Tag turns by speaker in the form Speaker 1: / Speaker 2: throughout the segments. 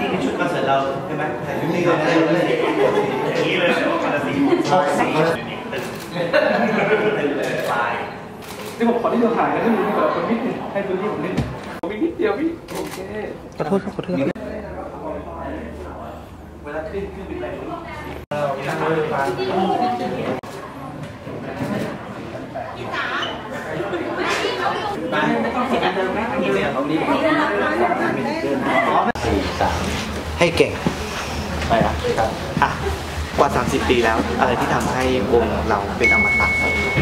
Speaker 1: เป็นชุดคอนเสิร์ตเราใช่ไหมแต่ชุดนี้เลยนะอย่างนี้เลยว่าคอนเสิร์ตสีปลาย
Speaker 2: นี่ผมขอที่เราถ่ายกันให้ดูนี่ก่อนคนนิดนึงให้ตัวนี้ผมนิดเดียวพี่โอเค
Speaker 3: ขอโทษครับขอโทษ
Speaker 1: เวลาขึ้นเป็นอะไร
Speaker 3: ให้เก่ง
Speaker 1: ไปละครับกว่า30 ปีแล้วอะไรที่ทำให้วงเราเป็นอมตะ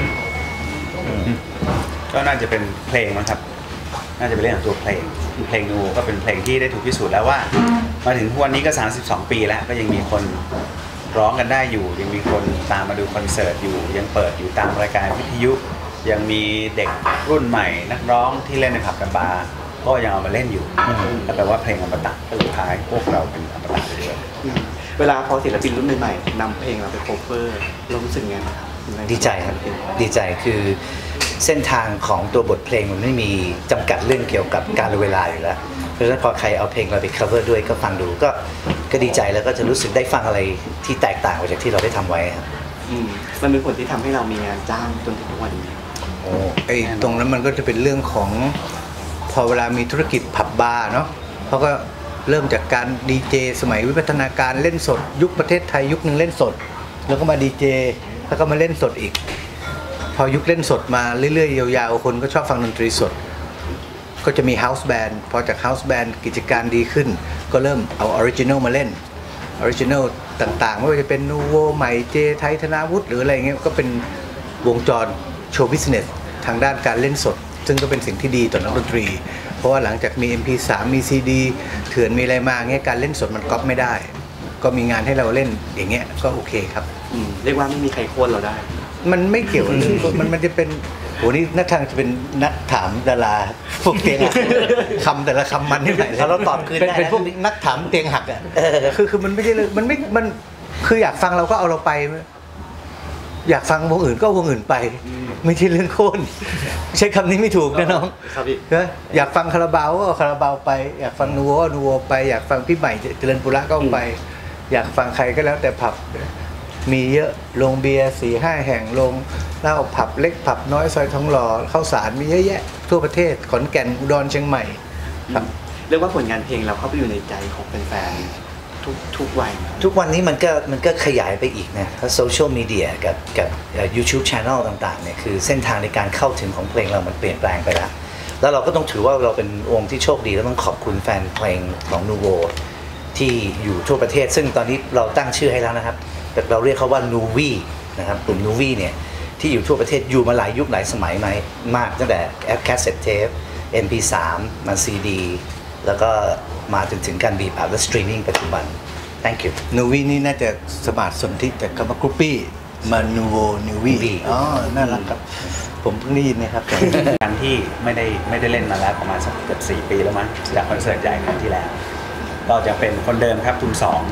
Speaker 4: ก็น่าจะเป็นเพลงนะครับน่าจะเป็นเรื่องของตัวเพลงนูก็เป็นเพลงที่ได้ถูกพิสูจน์แล้วว่ามาถึงวันนี้ก็32 ปีแล้วก็ยังมีคนร้องกันได้อยู่ยังมีคนตามมาดูคอนเสิร์ตอยู่ยังเปิดอยู่ตามรายการวิทยุยังมีเด็กรุ่นใหม่นักร้องที่เล่นในผับกับบาร์ก็ยังเอามาเล่นอยู่ก็แปลว่าเพลงอมตะสุดท้ายพวกเราเป็นอมตะไปเลย
Speaker 1: เวลาพอศิลปินรุ่นใหม่ๆนำเพลงเราไปโคเวอร์เรารู้สึกไงครับ
Speaker 3: ดีใจครับดีใจคือเส้นทางของตัวบทเพลงมันไม่มีจำกัดเรื่องเกี่ยวกับการเวลาอยู่แล้วเพราะฉะนั้นพอใครเอาเพลงเราไป cover ด้วยก็ฟังดูก็ดีใจแล้วก็จะรู้สึกได้ฟังอะไรที่แตกต่างไปจากที่เราได้ทำไว้ครับ
Speaker 1: มันเป็นผลที่ทำให้เรามีงานจ้างจนถึงทุกวันนี้
Speaker 3: ไอ้ตรงนั้นมันก็จะเป็นเรื่องของพอเวลามีธุรกิจผับบาร์เนาะเขาก็เริ่มจากการดีเจสมัยวิวัฒนาการเล่นสดยุคประเทศไทยยุคนึงเล่นสดแล้วก็มาดีเจแล้วก็มาเล่นสดอีกพอยุคเล่นสดมาเรื่อยๆยาวๆคนก็ชอบฟังดนตรีสดก็จะมีเฮาส์แบนด์พอจากเฮาส์แบนด์กิจการดีขึ้นก็เริ่มเอาออริจินัลมาเล่นออริจินัลต่างๆไม่ว่าจะเป็นนูโวใหม่เจไทยธนาวุฒิหรืออะไรเงี้ยก็เป็นวงจรโชว์บิสเนสทางด้านการเล่นสดซึ่งก็เป็นสิ่งที่ดีต่อนักดนตรีเพราะว่าหลังจากมี MP3 มี CD เถื่อนมีอะไรมาเงี้ยการเล่นสดมันก๊อปไม่ได้ก็มีงานให้เราเล่นอย่างเงี้ยก็โอเคครับ
Speaker 1: เรียกว่าไม่มีใครโค่นเราได้
Speaker 3: มันไม่เกี่ยวมันจะเป็นโหนี่นักทางจะเป็นนักถามดาราพวกเตียงหักคำแต่ละคำมันนี่ไหนเราตอบคืนได้เป็นพวกนักถามเตียงหักอ่ะคือมันไม่ใช่เลยมันคืออยากฟังเราก็เอาเราไปอยากฟังวงอื่นก็วงอื่นไปไม่ใช่เรื่องโค่นใช้คำนี้ไม่ถูกนะน้องอยากฟังคาราบาวก็คาราบาวไปอยากฟังนูโวก็นูโวไปอยากฟังพี่ใหม่เจริญปุระก็ไปอยากฟังใครก็แล้วแต่ผับมีเยอะโรงเบียร์4-5 แห่งโรงเหล้าผับเล็กผับน้อยซอยทองหล่อข้าวสารมีเยอะแยะทั่วประเทศขอนแก่นอุดรเชียงใหม่ครับ
Speaker 1: เรียกว่าผลงานเพลงเราเข้าไปอยู่ในใจของแฟนๆทุกวัย
Speaker 3: ทุกวันนี้มันก็ขยายไปอีกนะโซเชียลมีเดียกับYouTube Channel ต่างๆเนี่ยคือเส้นทางในการเข้าถึงของเพลงเรามันเปลี่ยนแปลงไปแล้วเราก็ต้องถือว่าเราเป็นวงที่โชคดีและต้องขอบคุณแฟนเพลงของนูโวที่อยู่ทั่วประเทศซึ่งตอนนี้เราตั้งชื่อให้แล้วนะครับเราเรียกเขาว่านูวีนะครับกลุ่มนูวีเนี่ยที่อยู่ทั่วประเทศอยู่มาหลายยุคหลายสมัยมากตั้งแต่แอปแคสเซ็ตเทป MP3 มา CD แล้วก็มาถึงการบีบอัดและสตรีมมิ่งปัจจุบัน thank you นูวีนี่น่าจะสมาร์ทสนธิจากคำว่ากรุ๊ปปี้มานูโวนูวีอ๋อน่ารักครับผมเพิ่งได้ยินนะครับ
Speaker 4: ครั้งที่ไม่ได้เล่นมาแล้วประมาณสักเกือบ4 ปีแล้วมั้งจากคอนเสิร์ตใหญ่ครั้งที่แล้วก็จะเป็นคนเดิมครับทุน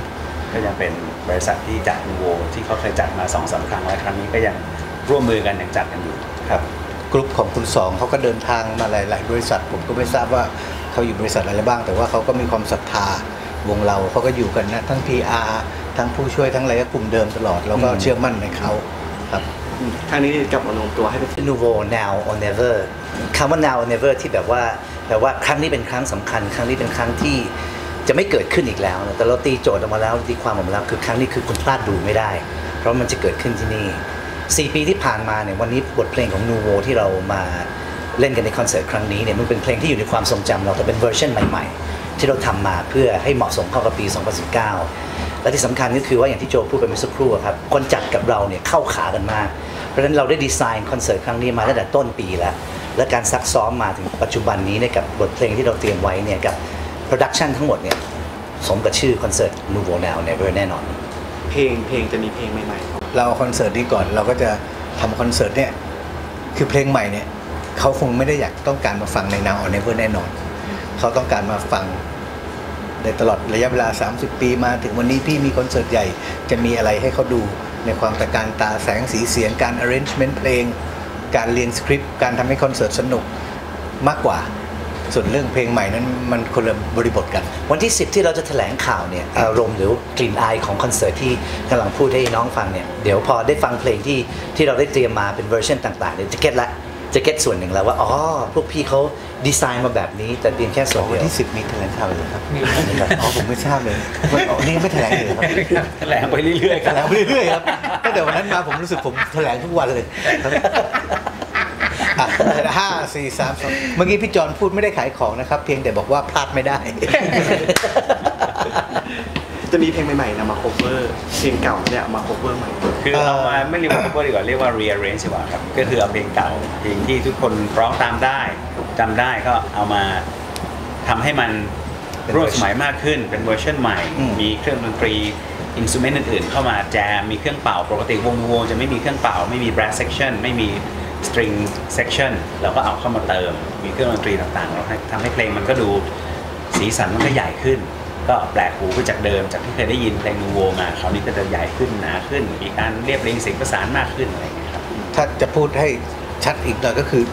Speaker 4: 2ก็ยังเป็นบริษัทที่จัดนูโวที่เขาเคยจัดมา 2-3 ครั้งและครั้งนี้ก็ยังร่วมมือกันยังจัดกันอยู่
Speaker 3: ครับกลุ่มของคุณ2เขาก็เดินทางมาหลายๆบริษัทผมก็ไม่ทราบว่าเขาอยู่บริษัทอะไรบ้างแต่ว่าเขาก็มีความศรัทธาวงเราเขาก็อยู่กันนะทั้ง PR ทั้งผู้ช่วยทั้งอะไรก็กลุ่มเดิมตลอดเราก็เชื่อมั่นในเขาครับ
Speaker 1: ครั้งนี้กลับมารวมตัวให้เป็น
Speaker 3: นูโว now or never คำว่า now or never ที่แบบว่าครั้งนี้เป็นครั้งสำคัญครั้งนี้เป็นครั้งที่จะไม่เกิดขึ้นอีกแล้วนะแต่เราตีโจทย์ออกมาแล้วตีความออกมาแล้วคือครั้งนี้คือคุณพลาดดูไม่ได้เพราะมันจะเกิดขึ้นที่นี่4 ปีที่ผ่านมาเนี่ยวันนี้บทเพลงของนูโวที่เรามาเล่นกันในคอนเสิร์ตครั้งนี้เนี่ยมันเป็นเพลงที่อยู่ในความทรงจำเราแต่เป็นเวอร์ชันใหม่ๆที่เราทำมาเพื่อให้เหมาะสมเข้ากับปี 2019 และที่สำคัญก็คือว่าอย่างที่โจพูดไปเมื่อสักครู่ครับคนจัดกับเราเนี่ยเข้าขากันมากเพราะฉะนั้นเราได้ดีไซน์คอนเสิร์ตครั้งนี้มาตั้งแต่ต้นปีแล้วและการซักซ้อมมาถึงปัจจุบันนี้เนี่ยกับบทเพลงที่เราเตรียมไว้เนี่ยกับโปรดักชันทั้งหมดเนี่ยสมกับชื่อคอนเสิร์ต Nouveau Now Never แน่นอน
Speaker 1: เพลงจะมีเพลงใหม่ๆ
Speaker 3: เราคอนเสิร์ตนี้ก่อนเราก็จะทำคอนเสิร์ตเนี่ยคือเพลงใหม่เนี่ยเขาคงไม่ได้อยากต้องการมาฟังใน Now or Never แน่นอนเขาต้องการมาฟังในตลอดระยะเวลา30 ปีมาถึงวันนี้พี่มีคอนเสิร์ตใหญ่จะมีอะไรให้เขาดูในความตระการตาแสงสีเสียงการ arrangement เพลงการเรียนสคริปต์การทำให้คอนเสิร์ตสนุกมากกว่าส่วนเรื่องเพลงใหม่นั้นมันคนละบริบทกัน
Speaker 5: วันที่ 10 ที่เราจะแถลงข่าวเนี่ยอารมณ์หรือกลิ่นอายของคอนเสิร์ตที่กำลังพูดให้น้องฟังเนี่ยเดี๋ยวพอได้ฟังเพลงที่เราได้เตรียมมาเป็นเวอร์ชันต่างๆเนี่ยจะเก็ตละจะเก็ตส่วนหนึ่งแล้วว่าอ๋อพวกพี่เขาดีไซน์มาแบบนี้แต่เพียงแค่ส่วน
Speaker 3: วั
Speaker 5: เดี
Speaker 3: น
Speaker 5: ยว
Speaker 3: ที่ 10 มีแถลงข่าวเลยครับอ๋อผมไม่ทราบเลยนี่ไม่แถลงเลยครับ
Speaker 4: แถลงไปเรื่อยๆค
Speaker 3: แถ
Speaker 4: รับ
Speaker 3: ลงไปเรื่อยๆครับตั้งแต่วันนั้นมาผมรู้สึกผมแถลงทุกวันเลยครับ5 4 3 2เมื่อกี้พี่จอนพูดไม่ได้ขายของนะครับ เพียงแต่บอกว่าพลาดไม่ได้
Speaker 1: จะมีเพลงใหม่ๆนำมา cover เพลงเก่าเนี่ยเอามา cover ใหม่
Speaker 4: คือเอามาไม่เรียกว่า cover ดีกว่าเรียกว่า rearrange ดีกว่าครับก็คือเอาเพลงเก่าเพลงที่ทุกคนร้องตามได้จำได้ก็เอามาทำให้มันร่วมสมัยมากขึ้นเป็นเวอร์ชันใหม่ มีเครื่องดนตรีอินสตูเมนต์อื่นๆเข้ามาแจมมีเครื่องเป่าปกติวงจะไม่มีเครื่องเป่าไม่มี brass section ไม่มี string section เราก็เอาเข้ามาเติมมีเครื่องดนตรีต่างๆเราทำให้เพลงมันก็ดูสีสันมันก็ใหญ่ขึ้นก็แปลกหูไปจากเดิมจากที่เคยได้ยินเพลงนูโวมาคราวนี้ก็จะใหญ่ขึ้นหนาขึ้นมีการเรียบเรียงเสียงประสานมากขึ้นอะไรอย่างเงี้ยครับ
Speaker 3: ถ้าจะพูดให้ชัดอีกหน่อยก็คือ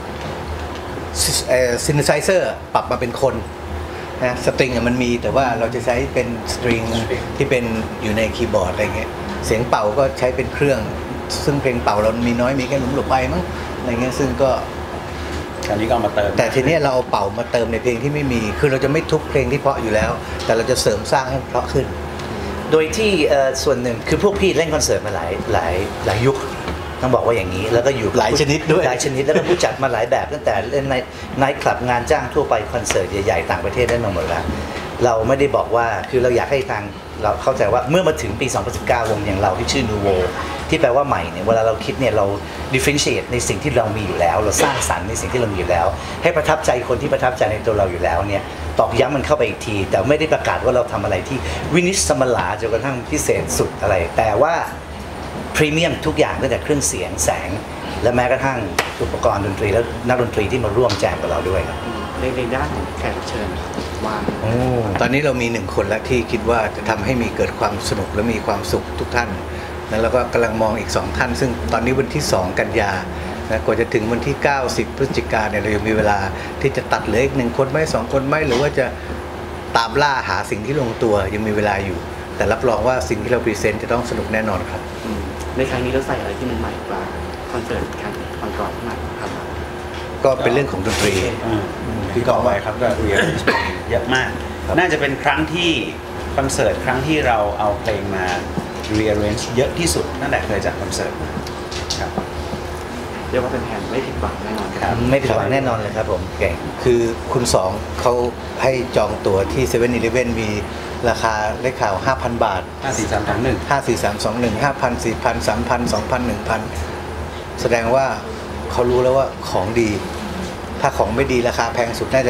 Speaker 3: ซิน t ไซเซอร์ปรับมาเป็นคนนะสตริงมันมีแต่ว่าเราจะใช้เป็นสตริงที่เป็นอยู่ในคีย์บอร์ดอะไรเงี้ยเสียงเป่าก็ใช้เป็นเครื่องซึ่งเพลงเป่าเรามีน้อยมีแค่หลุมหลบไปมั้งอะไรเงี้ยซึ่งก็
Speaker 4: คราวนี้ก็เอามาเติม
Speaker 3: แต่ทีนี้เราเอาเป่ามาเติมในเพลงที่ไม่มีคือเราจะไม่ทุบเพลงที่เพราะอยู่แล้ว แต่เราจะเสริมสร้างให้เพราะขึ้น
Speaker 5: โดยที่ส่วนหนึ่งคือพวกพี่เล่นคอนเสิร์ตมาหลายยุคต้องบอกว่าอย่างนี้แล้วก็อยู่
Speaker 3: หลายชนิดด้วย
Speaker 5: หลายชนิดแล้วก็ผู้จัดมาหลายแบบตั้งแต่เล่นในไนท์คลับงานจ้างทั่วไปคอนเสิร์ตใหญ่ๆต่างประเทศได้มาหมดแล้วเราไม่ได้บอกว่าคือเราอยากให้ทางเราเข้าใจว่าเมื่อมาถึงปี 2019 วงอย่างเราที่ชื่อ Nuvo ที่แปลว่าใหม่เนี่ยเวลาเราคิดเนี่ยเรา differentiate ในสิ่งที่เรามีอยู่แล้วเราสร้างสรรค์ในสิ่งที่เรามีอยู่แล้วให้ประทับใจคนที่ประทับใจในตัวเราอยู่แล้วเนี่ยตอกย้ำมันเข้าไปอีกทีแต่ไม่ได้ประกาศว่าเราทำอะไรที่วินิจสมลาจนกระทั่งพิเศษสุดอะไรแต่ว่าพรีเมียมทุกอย่างตั้งแต่เครื่องเสียงแสงและแม้กระทั่งอุปกรณ์ดนตรีและนักดนตรีที่มาร่วมแจมกับเราด้วยครับ
Speaker 1: ในด้านของแขกรับเชิญว่า
Speaker 3: ตอนนี้เรามี1 คนแล้วที่คิดว่าจะทำให้มีเกิดความสนุกและมีความสุขทุกท่านแล้วเราก็กำลังมองอีก2 ท่าน ซึ่งตอนนี้วันที่ 2 กันยานะกว่าจะถึงวันที่ 90 พฤศจิกายนเนี่ยเรายังมีเวลาที่จะตัดเหลืออีก1 คนไหม2 คนไหมหรือว่าจะตามล่าหาสิ่งที่ลงตัวยังมีเวลาอยู่ แต่รับรองว่าสิ่งที่เราพรีเซนต์จะต้องสนุกแน่นอนครับ
Speaker 1: ในครั้งนี้เราใส่อะไรที่มันใหม่กว่าคอนเสิร์ตครั้งก่อนๆที่มาทำมา
Speaker 3: ก็เป็นเรื่องของดนตรี
Speaker 4: ที่ต่อไปครับก็ rearrange เยอะมาก น่าจะเป็นครั้งที่คอนเสิร์ตครั้งที่เราเอาเพลงมา rearrange เยอะที่สุดตั้งแต่เคยจัดคอนเสิร์ตมาครับ
Speaker 1: เรียกว่าเป็นแผนไม่ผิดหวังแน่นอนค
Speaker 4: ครั
Speaker 1: รับ
Speaker 4: บ
Speaker 5: ไม่ผิดหวังแน่นอนเลยครับผมเก่ง
Speaker 3: คือคุณสองเขาให้จองตั๋วที่7-Eleven มีราคาได้ข่าว 5,000 บาท
Speaker 4: 54321
Speaker 3: 5 4 3 2 1 5,000 4,000 3,000 2,000 1,000 แสดงว่าเขารู้แล้วว่าของดี ถ้าของไม่ดีราคาแพงสุดน่าจะ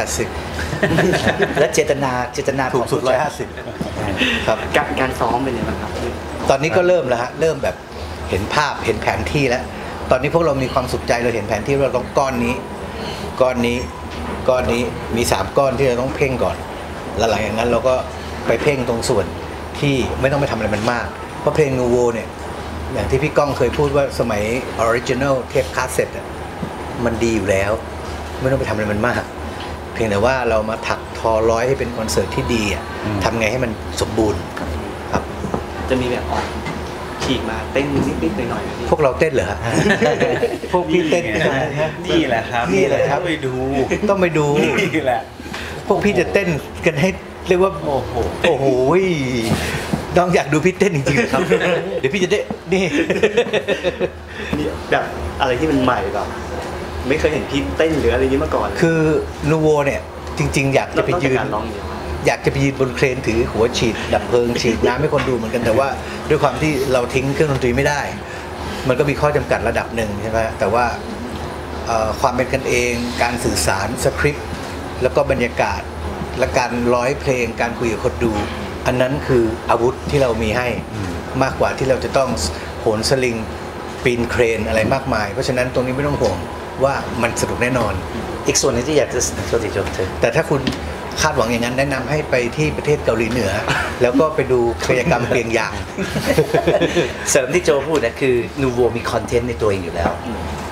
Speaker 3: 780
Speaker 5: และเจตนา
Speaker 3: ถู
Speaker 5: ข
Speaker 3: ก
Speaker 5: อง
Speaker 3: สุด
Speaker 5: ผู้จั
Speaker 3: 150 ครับ
Speaker 1: การซ้อมเป็นยังไงบ้างครับ
Speaker 3: ตอนนี้ก็เริ่มแล้วฮะ เริ่มแบบเห็นภาพเห็นแผนที่แล้ว ตอนนี้พวกเรามีความสุขใจเราเห็นแผนที่เราต้องก้อนนี้มี3 ก้อนที่เราต้องเพ่งก่อน แล้วหลังจากนั้นเราก็ไปเพ่งตรงส่วนที่ไม่ต้องไปทำอะไรมันมาก เพราะเพลงนูโวเนี่ยอย่างที่พี่ก้องเคยพูดว่าสมัยออริจินัลเทปคาสเซ็ตอะมันดีอยู่แล้ว ไม่ต้องไปทำอะไรมันมาก เพียงแต่ว่าเรามาถักทอร้อยให้เป็นคอนเสิร์ตที่ดีอะทำไงให้มันสมบูรณ์ครับ
Speaker 1: จะมีแบบออกฉีกมาเต้นนิดๆหน่อยๆนะพี่
Speaker 3: พวกเราเต้นเหรอฮะ พวกพี่เต้น
Speaker 4: นี่แหละครับ
Speaker 3: นี่แหละครับ
Speaker 4: ไปดู
Speaker 3: ต้องไปดู
Speaker 4: นี่แหละ
Speaker 3: พวกพี่จะเต้นกันให้เรียกว่า โอ้โหน้องอยากดูพี่เต้นจริงๆเหรอครับ เดี๋ยวพี่จะได้นี่
Speaker 1: นี่แบบอะไรที่มันใหม่แบบไม่เคยเห็นพี่เต้นหรืออะไรอย่างนี้มาก่อนเลย
Speaker 3: คือนูโวเนี่ยจริงๆ อยากจะไปยืน
Speaker 1: นอกจากการร้องอย่างเดียว
Speaker 3: อยากจะไปยืนบนเครนถือหัวฉีดดับเพลิงฉีดน้ำให้คนดูเหมือนกันแต่ว่าด้วยความที่เราทิ้งเครื่องดนตรีไม่ได้ มันก็มีข้อจำกัดระดับหนึ่งใช่ไหมแต่ว่าความเป็นกันเองการสื่อสารสคริปต์แล้วก็บรรยากาศและการร้อยเพลงการคุยกับคนดู อันนั้นคืออาวุธที่เรามีให้มากกว่าที่เราจะต้องโหนสลิงปีนเครนอะไรมากมาย เพราะฉะนั้นตรงนี้ไม่ต้องห่วงว่ามันสนุกแน่นอน
Speaker 5: อีกส่วนหนึงที่อยากจะโทษทีโจเธอ
Speaker 3: แต่ถ้าคุณคาดหวังอย่างนั้นแนะนำให้ไปที่ประเทศเกาหลีเหนือ แล้วก็ไปดูกิจกรรมเปียงยาง
Speaker 5: เสริมที่โจพูดนะคือนูโวมีคอนเทนต์ในตัวเองอยู่แล้ว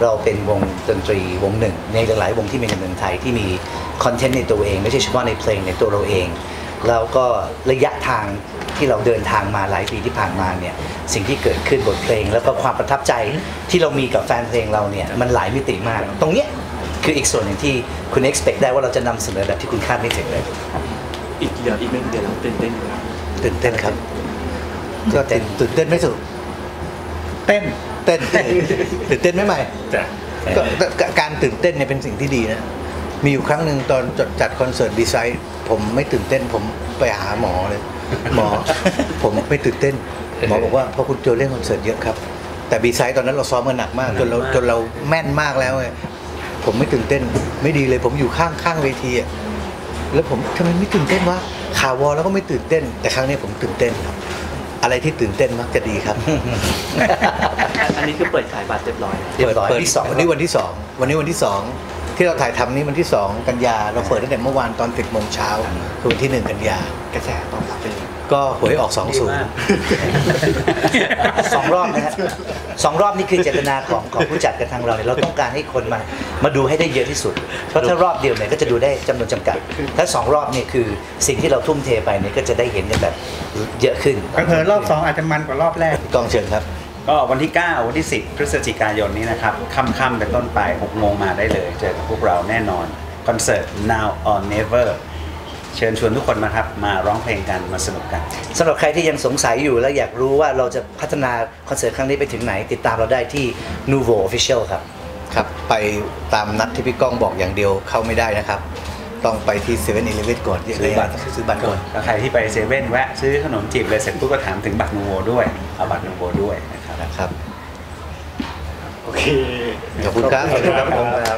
Speaker 5: เราเป็นวงดนตรีวงหนึ่งในหลายๆวงที่มีในเมืองไทยที่มีคอนเทนต์ในตัวเองไม่ใช่เฉพาะในเพลงในตัวเราเองแล้วก็ระยะทางที่เราเดินทางมาหลายปีที่ผ่านมาเนี่ยสิ่งที่เกิดขึ้นบทเพลงแล้วก็ความประทับใจที่เรามีกับแฟนเพลงเราเนี่ยมันหลายมิติมากตรงเนี้ยคืออีกส่วนหนึ่งที่คุณ expect ได้ว่าเราจะนำเสนอแบบที่คุณคาดไม่ถึงเลย
Speaker 1: อีกเดือนอีกไม่กี่เดือนเราตื่นเต้นอยู่ครับ
Speaker 3: ตื่นเต้นครับก็ตื่นเต้นไม่สุดเต้นตื่นเต้นไม่ใหม่
Speaker 2: จ้ะ
Speaker 3: ก็การตื่นเต้นเนี่ยเป็นสิ่งที่ดีนะมีอยู่ครั้งหนึ่งตอนจัดคอนเสิร์ตดีไซน์ผมไม่ตื่นเต้นผมไปหาหมอเลยหมอ ผมไม่ตื่นเต้นหมอบอกว่าเพราะคุณโจเล่นคอนเสิร์ตเยอะครับแต่ดีไซน์ตอนนั้นเราซ้อมกันหนักมากจนเราแม่นมากแล้วไงผมไม่ตื่นเต้นไม่ดีเลยผมอยู่ข้างเวทีอะแล้วผมทำไมไม่ตื่นเต้นวะข่าววอลแล้วก็ไม่ตื่นเต้นแต่ครั้งนี้ผมตื่นเต้นครับอะไรที่ตื่นเต้นมักจะดีครับ
Speaker 1: อันนี้คือเปิดขายบัตรเรียบร้อยแล้ว
Speaker 5: เรียบร้อย
Speaker 3: เปิด
Speaker 5: ที่สอง
Speaker 3: วันนี้วันที่2วันนี้วันที่2ที่เราถ่ายทำนี้วันที่2กันยาเราเปิดตั้งแต่เมื่อวานตอน 10 โมงเช้าคือวันที่1กันยาก
Speaker 1: ระแสตอบรับเป็น
Speaker 3: ก็หวยออก 20
Speaker 5: สองรอบนะฮะสองรอบนี่คือเจตนาของผู้จัดกับทางเราเนี่ยเราต้องการให้คนมาดูให้ได้เยอะที่สุดเพราะถ้ารอบเดียวเนี่ยก็จะดูได้จำนวนจำกัดถ้าสองรอบเนี่ยคือสิ่งที่เราทุ่มเทไปเนี่ยก็จะได้เห็นกันแบบเยอะขึ้น
Speaker 6: เผลอๆรอบ2อาจจะมันกว่ารอบแรก
Speaker 3: กองเชิญครับ
Speaker 4: ก็วันที่ 9 วันที่ 10 พฤศจิกายนนี้นะครับค่ำๆเป็นต้นไป 6 โมงมาได้เลย เจอกับพวกเราแน่นอนคอนเสิร์ต Now or Never เชิญชวนทุกคนมาครับมาร้องเพลงกันมาสนุกกัน
Speaker 5: สำหรับใครที่ยังสงสัยอยู่และอยากรู้ว่าเราจะพัฒนาคอนเสิร์ตครั้งนี้ไปถึงไหนติดตามเราได้ที่ Nuvo Official ครับ
Speaker 3: ครับไปตามนัดที่พี่ก้องบอกอย่างเดียวเข้าไม่ได้นะครับต้องไปที่7-Eleven ก่อน
Speaker 5: ซื้อบัตร
Speaker 3: ซื้อบัตรก่อน
Speaker 4: ก็ใครที่ไปเซเว่นแวะซื้อขนมจีบเลยเสร็จปุ๊บก็ถามถึงบัตรนูโวด้วยเอาบัตรนูโวด้วยนะครับ
Speaker 3: นะครับ
Speaker 1: โอเค
Speaker 3: ขอบคุณครับขอบคุณครับผมครับ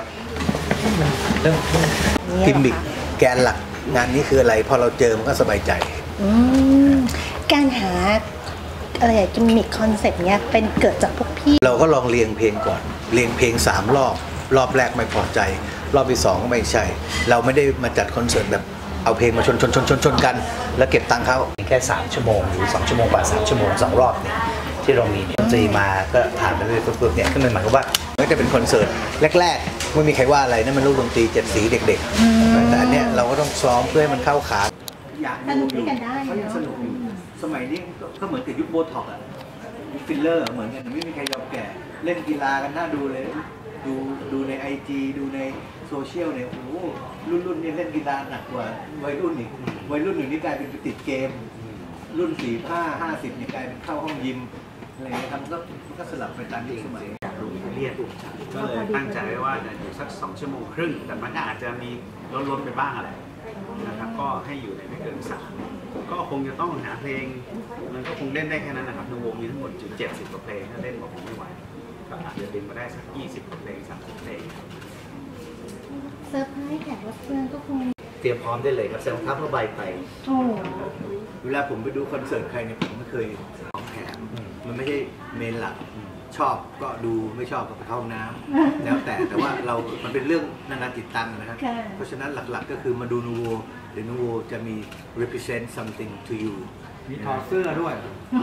Speaker 3: กิมมิคแกนหลักงานนี้คืออะไรพอเราเจอมันก็สบายใจ
Speaker 7: การหาอะไรอะกิมมิคคอนเซ็ปต์เนี้ยเป็นเกิดจากพวกพี่
Speaker 3: เราก็ลองเรียงเพลงก่อนเรียงเพลง3 รอบแรกไม่พอใจรอบที่2ก็ไม่ใช่ เราไม่ได้มาจัดคอนเสิร์ตแบบเอาเพลงมาชนกัน แล้วเก็บตังค์เขา
Speaker 5: แค่3 ชั่วโมงหรือ2 ชั่วโมงกว่า3 ชั่วโมง2 รอบเนี่ยที่เรามีดนตรีมาก็ผ่านไปเรื่อยๆเนี่ยก็มันหมายความว่า
Speaker 3: ไม่ได้เป็นคอนเสิร์ตแรกๆไม่มีใครว่าอะไรนั่นมันลูกดนตรี7 สีเด็กๆแต่อันเนี้ยเราก็ต้องซ้อมเพื่อให้มันเข้าขาอยาก
Speaker 7: สนุกด้วยกันได้
Speaker 3: เขายังสนุกอยู่สมัยนี้ก็เหมือนกับยุคโบท็อกอะฟิลเลอร์เหมือนกันไม่มีใครยอมแก่เล่นกีฬากันน่าดูเลยดูใน IG ดูในโซเชียลเนี่ยโอ้โหรุ่นนี่เล่นกีฬาหนักกว่าวัยรุ่นอีกวัยรุ่นหนึ่งนี่กลายเป็นไปติดเกม รุ่น45-50นี่กลายเป็นเข้าห้องยิมอะไรเงี้ยครับมันก็สลับไปตามยุคสมัย
Speaker 4: เรียนก็เลยตั้งใจไว้ว่าจะอยู่สัก2 ชั่วโมงครึ่งแต่มันก็อาจจะมีลดไปบ้างอะไรนะครับก็ให้อยู่ในไม่เกิน3ก็คงจะต้องหาเพลงมันก็คงเล่นได้แค่นั้นนะครับนูโวมีทั้งหมด70 กว่าเพลงถ้าเล่นบอกผมไม่ไหวก็อาจจะเล่นมาได้สัก20 กว่าเพลง30 เพลง
Speaker 7: เซอร์ไพรส์แขกรับเชิญก็คง
Speaker 5: เตรียมพร้อมได้เลยครับใส่รองเท้าผ้าใบไป
Speaker 7: โอ้
Speaker 3: เวลาผมไปดูคอนเสิร์ตใครเนี่ยผมไม่เคยของแถมมันไม่ใช่เมนหลักชอบก็ดูไม่ชอบก็ไปเข้าห้องน้ำแล้วแต่ว่าเรา มันเป็นเรื่องนานาจิตตังนะครับเพราะฉะนั้นหลักๆก็คือมาดูนูโวหรือนูโวจะมี represent something to you
Speaker 6: มีถอดเสื้อด้วย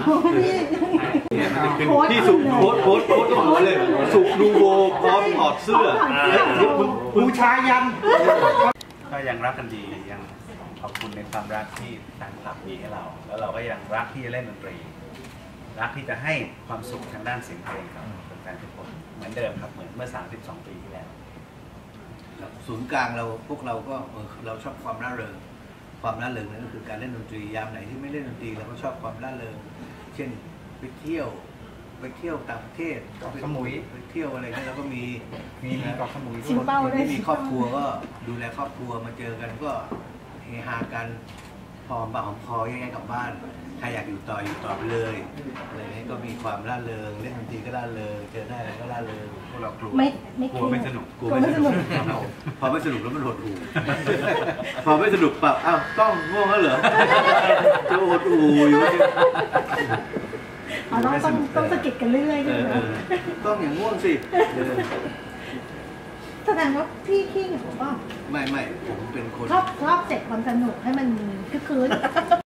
Speaker 3: ที่สุโพสต์ของเลยสุนูโวพร้อมถอดเสื้อ
Speaker 6: บูชายัน
Speaker 4: ก็ยังรักกันดียังขอบคุณในความรักที่แฟนคลับมีให้เรา แล้วเราก็ยังรักที่จะเล่นดนตรีรักที่จะให้ความสุขทางด้านเสียงเพลงกับแฟนทุกคนเหมือนเดิมครับเหมือนเมื่อ32 ปีที่แล้ว
Speaker 3: ศูนย์กลางเราพวกเราก็เราชอบความร่าเริงนั่นก็คือการเล่นดนตรียามไหนที่ไม่เล่นดนตรีเราก็ชอบความร่าเริงเช่นไปเที่ยวต่างประเทศ
Speaker 6: เกาะสมุย
Speaker 3: ไปเที่ยวอะไรเนี่ยเราก็มี
Speaker 6: เกาะสมุย
Speaker 7: ชิงเป้า
Speaker 3: คน
Speaker 7: ด้วย
Speaker 3: ที่มีครอบครัวก็ดูแลครอบครัวมาเจอกันก็เฮฮากันพอปากหอมคอแยกกลับบ้านใครอยากอยู่ต่อไปเลยอะไรนี้ก็มีความร่าเริงเล่นดนตรีก็ร่าเริงเจอได้อะไรก็ร่าเริง
Speaker 4: พวกเรากลัว
Speaker 7: ไม่
Speaker 4: กลัวไม่สนุก
Speaker 3: กลัวไม่สนุกพอไม่สนุกแล้วมันหดหู่พอไม่สนุกแบบอ้าวต้องง่วงแล้วเหรอจะหดหู่อยู่
Speaker 7: อ๋อต้องสะกิดกันเรื่อยๆใช่ไหม
Speaker 3: ต้องอย่างง่วงสิ
Speaker 7: แสดงว่าพี่ขี้เหงาป่ะ
Speaker 3: ไม่ผมเป็นคน
Speaker 7: ชอบเสพความสนุกให้มันคึกคืน